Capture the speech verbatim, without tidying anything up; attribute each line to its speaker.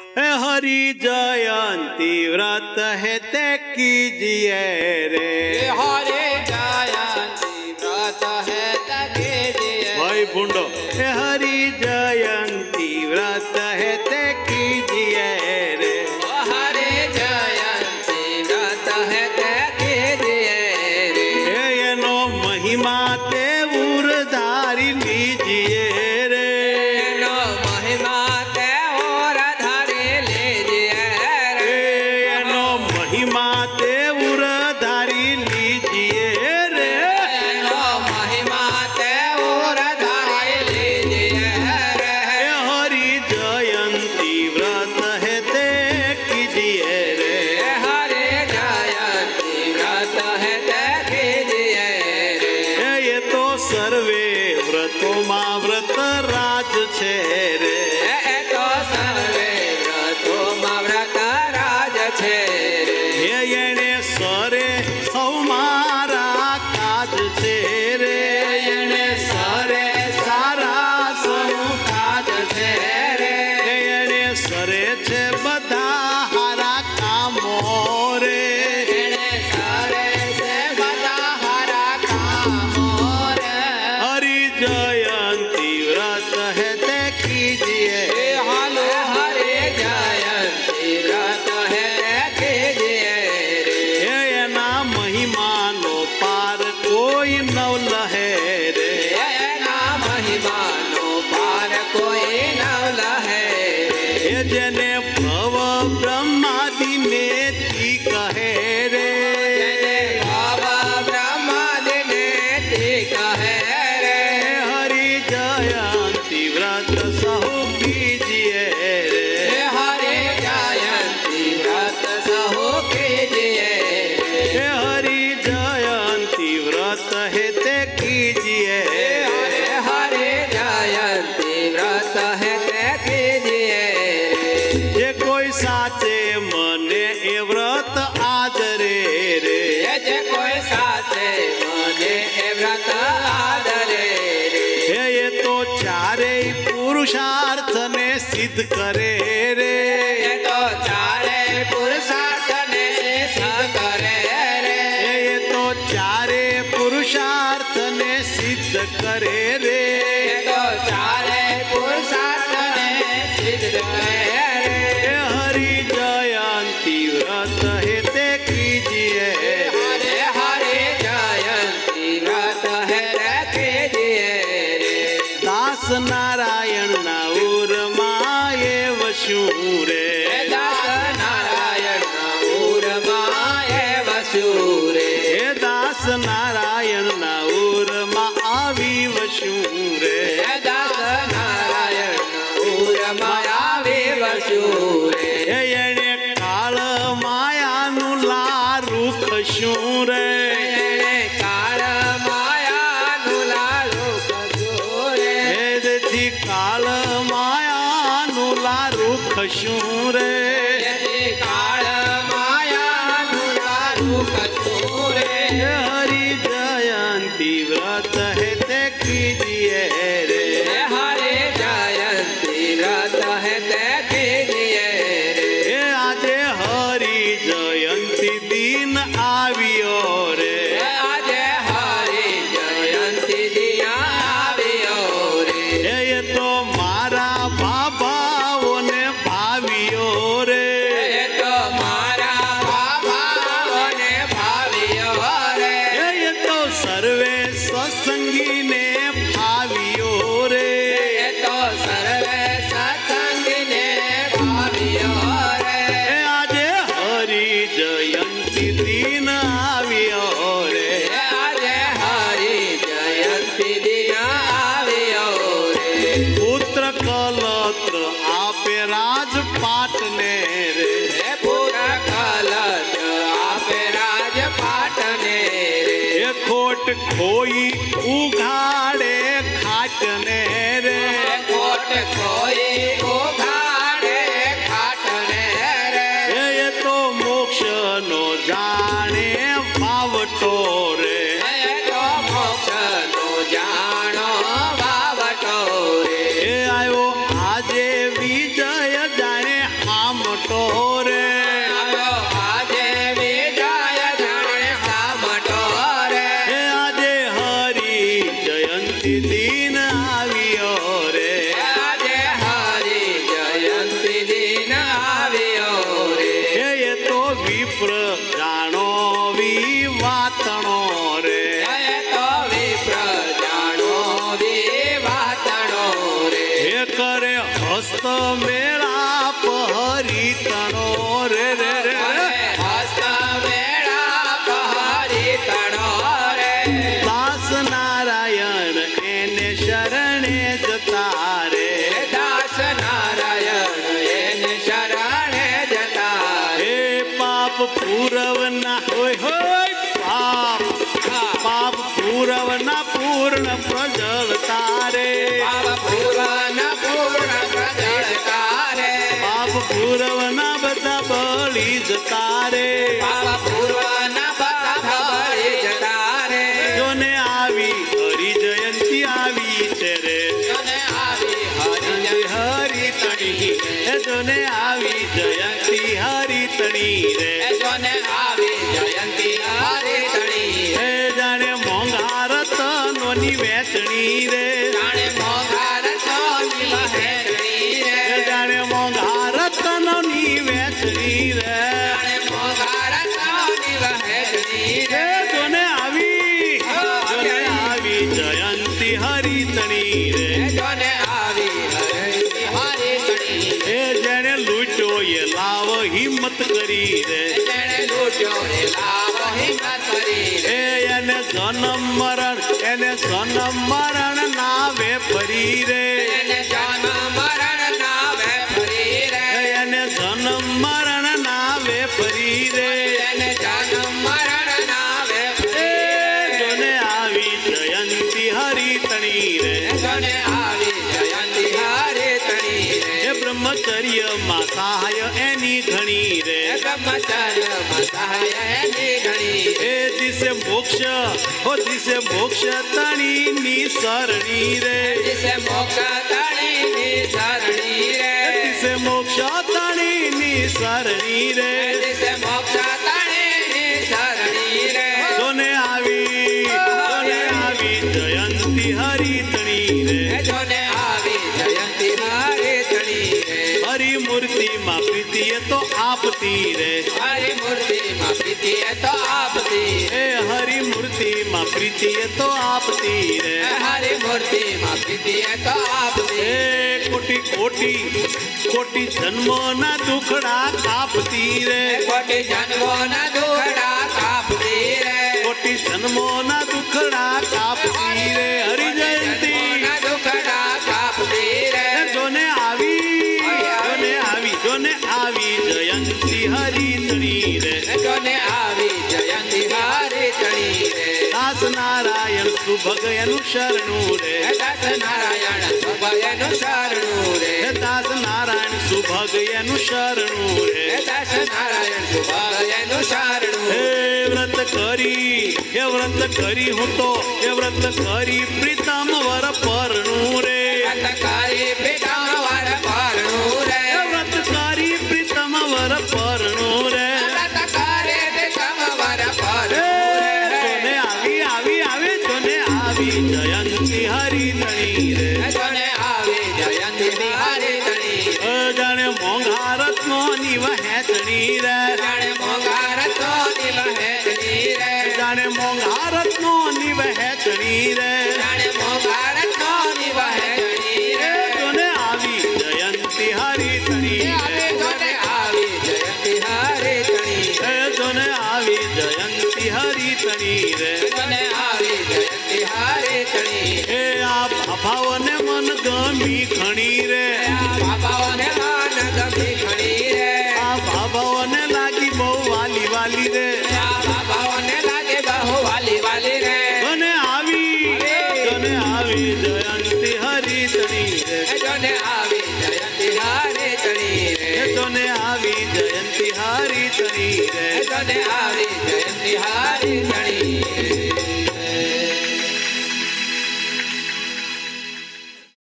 Speaker 1: हरि जयंती व्रत है ते कीजिए रे।
Speaker 2: हरि जयंती व्रत है ते कीजिए
Speaker 1: भाई बुंडो हरि जयंती व्रत है ते कीजिए रे।
Speaker 2: हरि जयंती व्रत है ते कीजिए रे।
Speaker 1: ये नो महिमा ते उरधारी लीजिए रे।
Speaker 2: नो महिमा ते उरधारी लीजिए रे।
Speaker 1: ये नो महिमा ते उरधारी लीजिए रे।
Speaker 2: नो महिमा ते उरधारी लीजिए रे।
Speaker 1: हरि जयंती व्रत है ते कीजिए रे।
Speaker 2: हरि जयंती व्रत है ते कीजिए रे।
Speaker 1: ये तो सर्वे व्रतो मा व्रत राज छे रे।
Speaker 2: એ તો સર્વે વ્રતોમાં વ્રત રાજ છે રે.
Speaker 1: हे येणे सरे सौ मारा काज छे रे।
Speaker 2: એણે સરે સારા સૌ કાજ છે રે.
Speaker 1: येणे सरे छे बधा हारा कामो रे।
Speaker 2: એણે સરે છે બધા હારા કામો રે.
Speaker 1: हरि जयंती व्रत है ते कीजिए।
Speaker 2: એ હાલો હરે જયંતી વ્રત હે તે કીજીએ રે.
Speaker 1: हे एना महिमानो पार कोई नव लहे रे।
Speaker 2: એના મહિમાનો પાર કોઈ નવ લહે રે.
Speaker 1: हे जेने भव ब्रह्मादि नेति कहे रे।
Speaker 2: જેને ભાવ બ્રહ્માદિને તે કહે રે.
Speaker 1: हे हरि जयंती व्रत सहु कीजिए रे।
Speaker 2: હે હરે જયંતી વ્રત સહુ કીજીએ રે.
Speaker 1: हे हरि जयंती व्रत है ते कीजिए।
Speaker 2: હરે હરે જયંતી વ્રત હે તે કીજીએ રે.
Speaker 1: जे कोई साचे मने ए व्रत आदरे रे।
Speaker 2: એ જે કોઈ સાથે મને એ વ્રત આદરે રે.
Speaker 1: हे ये तो चारे पुरुषार्थ ने सिद्ध करे रे।
Speaker 2: એ તો ચારે પુરુષાર્થને સિદ્ધ કરે રે.
Speaker 1: हे ये तो चारे पुरुषार्थ ने सिद्ध करे रे।
Speaker 2: એ તો ચારે પુરુષાર્થને સિદ્ધ કરે રે.
Speaker 1: हे हरि जयंती व्रत है ते कीजिए।
Speaker 2: હરે હરે જયંતી વ્રત હે તે કીજીએ રે.
Speaker 1: दास नारायण ना उर माये वशु रे।
Speaker 2: હે દાસ નારાયણના ઉરમાં એ વસ્યુ રે.
Speaker 1: हे दास नारायण ना उर मा आवी वशु रे।
Speaker 2: હે દાસ નારાયણના ઉરમાં આવી વસ્યુ રે.
Speaker 1: हे एणे काल माया नु लारू खशु रे।
Speaker 2: એણે કાળ માયાનું લાડુ ખસ્યું રે.
Speaker 1: हे जेथी काल माया नु लारू खशु रे।
Speaker 2: એથી કાળ માયાનું લાડુ ખસ્યું રે.
Speaker 1: हे हरि जयंती व्रत है ते कीजिए रे।
Speaker 2: હે હરે જયંતી વ્રત હે તે કીજીએ રે.
Speaker 1: हे आजे हरि जयंती दिन आवियो रे।
Speaker 2: હે આજે હરિ જયંતી દિયા આવ્યો રે.
Speaker 1: हे ये तो मारा बाबाओ ने भावियो रे।
Speaker 2: એ તો મારા ભાવાઓને ભાવ્યો રે.
Speaker 1: हे ये तो सर्वे सत्संगी ने भावियो रे।
Speaker 2: એ તો સર્વે સત્સંગીને ભાવ્યો રે.
Speaker 1: हे आजे हरि जयंती दिन आवियो रे।
Speaker 2: હે આજે હરિ જયંતી દિયા આવ્યો રે.
Speaker 1: पुत्र कलत्र आपे राजपाट ने रे।
Speaker 2: હે પૂરા કલશ આપે રાજપાટને રે.
Speaker 1: हे खोट खोई उघाड़े खाट ने रे।
Speaker 2: હે કોટ કોઈ ઉઘાડે ખાટને રે.
Speaker 1: हे ये तो मोक्ष नो जाने पावटो रे।
Speaker 2: હે તો મોક્ષનો જાણો વાવટો રે.
Speaker 1: हे आयो आजे विजय जाने પૂરવના હોય હોય પાપ પાપ પૂરવના પૂર્ણ પ્રજળતા રે
Speaker 2: પાપ પૂરવના પૂર્ણ પ્રજળતા રે
Speaker 1: પાપ પૂરવના બધા બળી જતા રે
Speaker 2: પાપ પૂરવના બધા બળી જતા રે
Speaker 1: જોને આવી હરિ જયંતી આવી છે રે
Speaker 2: જોને આવી હરિ
Speaker 1: હરિ તણી એ જોને આવી જયંતી હરિ તણી રે
Speaker 2: જોને આવી જયંતી હરિ તણી
Speaker 1: એ જાણે મોંઘા રતનોની વેચણી રે
Speaker 2: જાણે મોંઘા રતનોની વહેંચણી રે
Speaker 1: જાણે મોંઘા રતનોની વેચણી રે
Speaker 2: જાણે મોંઘા રતનોની વહેંચણી રે
Speaker 1: એ જોને આવી જોને આવી જયંતી હરિ તણી રે
Speaker 2: જોને આવી હરિ હરિ તણી
Speaker 1: એ જેને લૂટ્યો એ લાવ હિંમત કરી રે
Speaker 2: જેણે લૂટ્યો એ લાવ હિંમત કરી રે
Speaker 1: એ એને જન્મ મરણ એને જન્મ મરણ નાવે ફરી રે
Speaker 2: એને જન્મ મરણ નાવે ફરી રે
Speaker 1: એને જન્મ મરણ નાવે ફરી રે
Speaker 2: એને જન્મ મરણ નાવે
Speaker 1: એ
Speaker 2: ફરી
Speaker 1: જોને આવી જયંતી હરિ તણી રે
Speaker 2: જોને આવી જયંતી હરિ તણી રે
Speaker 1: એ બ્રહ્મચર્ય માં સહાય એની ઘણી રે
Speaker 2: બ્રહ્મચર્ય મસાય એની ઘણી
Speaker 1: એ દિશે મોક્ષ હો દિશે મોક્ષ તણી ની સરણી રે
Speaker 2: દિશે મોક્ષ તણીની સરણી રે
Speaker 1: દિશે મોક્ષ તણી ની સરણી રે
Speaker 2: દિશે મોક્ષ તણીની સરણી રે
Speaker 1: જોને આવી જોને આવી જયંતી હરિ તણી રે
Speaker 2: જોને આવી જયંતી હરિ તણી રે
Speaker 1: હરિ મૂર્તિ માં પ્રીતિએ તો આપતી રે
Speaker 2: હરિ મૂર્તિમાં પ્રીતિએ તો આપતી
Speaker 1: એ હરિ મૂર્તિ માં પ્રીતિએ તો આપતી રે
Speaker 2: હરિ મૂર્તિમાં પ્રીતિએ તો આપતી
Speaker 1: એ કોટી કોટી કોટી જન્મો ના દુખડા કાપતી રે
Speaker 2: કોટી જન્મોના દુખડા કાપતી રે
Speaker 1: કોટી જન્મો ના દુખડા કાપતી રે હરિ જયંતી
Speaker 2: જન્મોના દુખડા કાપતી રે
Speaker 1: જોને આવી જોને આવી જોને આવી જયંતી હરિ તણી રે
Speaker 2: જોને આવી જયંતી હરિ તણી રે
Speaker 1: દાસ નારાયણ સુભગ એનું શરણું રે
Speaker 2: દાસ નારાયણ સુભયનું શરણું રે
Speaker 1: હે દાસ નારાયણ સુભગ એનું શરણું રે
Speaker 2: દાસ નારાયણ સુભયનું શરણું
Speaker 1: હે વ્રત કરી હે વ્રત કરી હું તો હે વ્રત કરી પ્રીતમ વર પરણું રે
Speaker 2: વ્રતકારી પીઠમ વર પરણું રે
Speaker 1: હે વ્રત કરી પ્રીતમ વર પરણું રે
Speaker 2: વ્રતકારી પીઠમ વર
Speaker 1: હે
Speaker 2: પરણું રે
Speaker 1: જોને આવી આવી આવે જોને આવી જયંતી હરિ તણી રે
Speaker 2: જોને આવી જયંતી હરિ તણી
Speaker 1: અ જાણે મોંઘા રત્નો ની વહેંચણી રે
Speaker 2: જાણે મોંઘા રત્નોની વહેંચણી રે
Speaker 1: જાણે મોંઘા રત્નો ની વહેંચણી રે
Speaker 2: જાણે મોંઘા રત્નોની વહેંચણી
Speaker 1: એ
Speaker 2: રે
Speaker 1: જોને આવી જયંતી હરિ તણી રે
Speaker 2: જોને આવી જયંતી હરિ તણી
Speaker 1: એ જોને આવી જયંતી હરિ તણી રે
Speaker 2: જોને આવી જયંતી હરિ તણી
Speaker 1: એ આ ભાવને મન ગમી ખણી રે
Speaker 2: બાબાઓને માન ગમી ખણી રે
Speaker 1: આ ભાવને લાગી બહુ વાલી વાલી રે
Speaker 2: બાબાઓને લાગે બહુ વાલી વાલી રે
Speaker 1: જોને આવી જોને આવી જયંતી હરિ તણી રે
Speaker 2: જોને આવી જયંતી હરિ તણી રે
Speaker 1: એ જોને આવી જયંતી હરિ તણી રે
Speaker 2: જોને આવી જયંતી હરિ